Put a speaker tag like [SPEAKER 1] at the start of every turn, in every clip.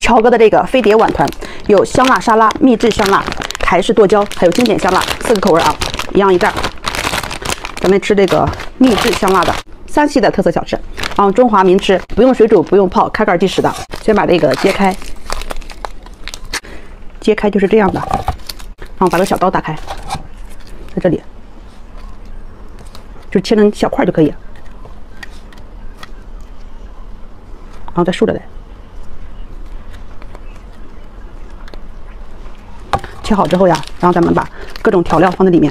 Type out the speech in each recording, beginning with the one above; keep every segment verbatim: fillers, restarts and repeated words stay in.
[SPEAKER 1] 乔哥的这个飞碟碗团有香辣沙拉、秘制香辣、台式剁椒，还有经典香辣，四个口味啊，一样一袋。咱们吃这个秘制香辣的山西的特色小吃，啊，中华名吃，不用水煮，不用泡，开盖即食的。先把这个揭开，揭开就是这样的，然后把这个小刀打开，在这里，就切成小块就可以，然后再竖着来。 切好之后呀，然后咱们把各种调料放在里面。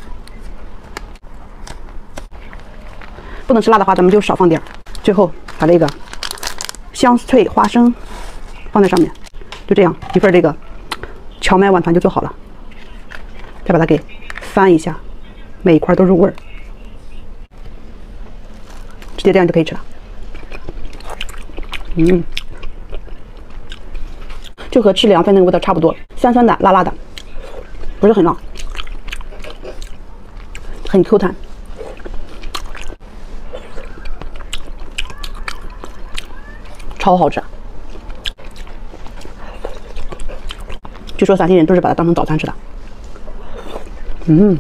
[SPEAKER 1] 不能吃辣的话，咱们就少放点。最后把这个香脆花生放在上面，就这样一份这个荞麦碗团就做好了。再把它给翻一下，每一块都入味儿，直接这样就可以吃了。嗯。 就和吃凉饭那个味道差不多，酸酸的、辣辣的，不是很辣，很 Q 弹，超好吃。据说陕西人都是把它当成早餐吃的。嗯，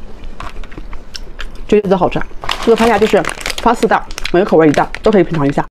[SPEAKER 1] 绝对的好吃。这个拍下就是发四袋。 每个口味一袋，都可以品尝一下。